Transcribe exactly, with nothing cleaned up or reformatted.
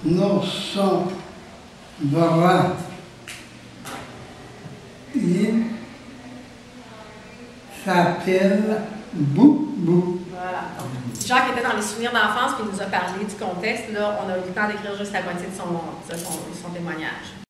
nosso brat il s'appelle Boubou. Voilà. Donc, Jacques était dans les souvenirs d'enfance puis il nous a parlé du contexte. Là, on a eu le temps d'écrire juste la moitié de son, de son, de son témoignage.